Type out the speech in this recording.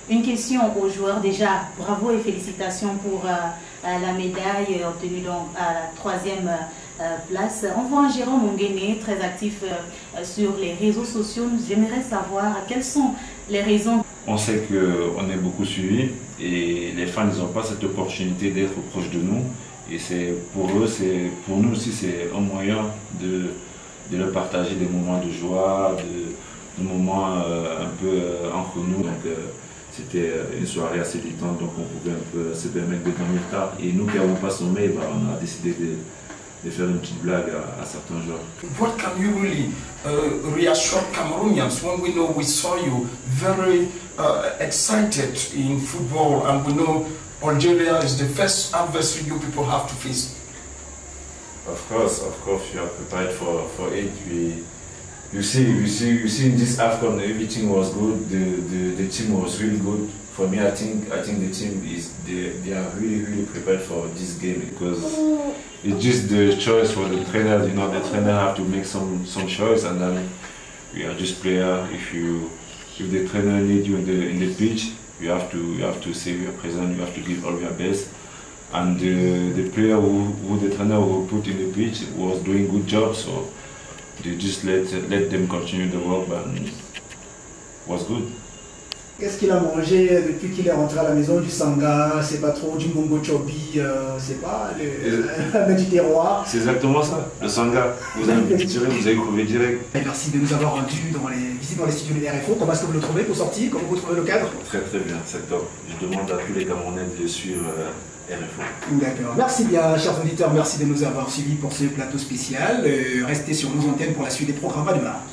Une question aux joueurs déjà. Bravo et félicitations pour la médaille obtenue donc à la 3e place. On voit un Jérôme Onguéné très actif sur les réseaux sociaux. J'aimerais savoir quelles sont les raisons. On sait qu'on est beaucoup suivi et les fans n'ont pas cette opportunité d'être proches de nous. Et c'est pour eux, pour nous aussi, c'est un moyen de leur partager des moments de joie, des moments un peu entre nous. Donc c'était une soirée assez détente, donc on pouvait un peu se permettre de dormir tard. Et nous qui n'avons pas sommeil, on a décidé de faire une petite blague à certains joueurs. What can you really reassure Cameroonians when we know we saw you very excited in football and we know Algeria is the first adversary you people have to face? Of course, we are prepared for it. You see in this AFCON everything was good. The team was really good. For me, I think the team they are really prepared for this game because it's just the choice for the trainer. You know, the trainer have to make some choice, and then we are just player. If the trainer needs you in the pitch, you have to say you are present. You have to give all your best. And the player who the trainer who put in the pitch was doing good job, so they just let them continue the work, and it was good. Qu'est-ce qu'il a mangé depuis qu'il est rentré à la maison? Du sanga, c'est pas trop, du mbongo chobi, c'est pas, le du terroir. C'est exactement ça, le sanga. Vous avez direct, vous avez trouvé direct. Et merci de nous avoir rendus dans les studios de RFO. Comment est-ce que vous le trouvez pour sortir? Comment vous trouvez le cadre? Très bien, c'est top. Je demande à tous les Camerounais de suivre RFO. D'accord. Merci bien, chers auditeurs, merci de nous avoir suivis pour ce plateau spécial. Restez sur nos antennes pour la suite des programmes. À demain.